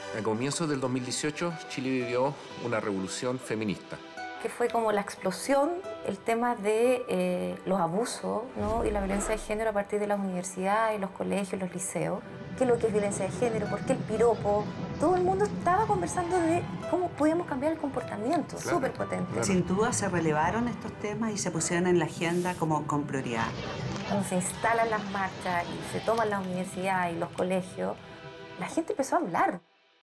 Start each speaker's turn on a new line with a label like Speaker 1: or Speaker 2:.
Speaker 1: A comienzos del 2018, Chile vivió una revolución feminista.
Speaker 2: Que fue como la explosión, el tema de los abusos, ¿no? Y la violencia de género a partir de las universidades, los colegios, los liceos. ¿Qué es lo que es violencia de género? ¿Por qué el piropo? Todo el mundo estaba conversando de cómo podíamos cambiar el comportamiento,
Speaker 1: Claro,
Speaker 2: súper potente.
Speaker 1: claro.
Speaker 3: Sin duda se relevaron estos temas y se pusieron en la agenda como con prioridad.
Speaker 2: Cuando se instalan las marchas y se toman las universidades y los colegios, la gente empezó a hablar.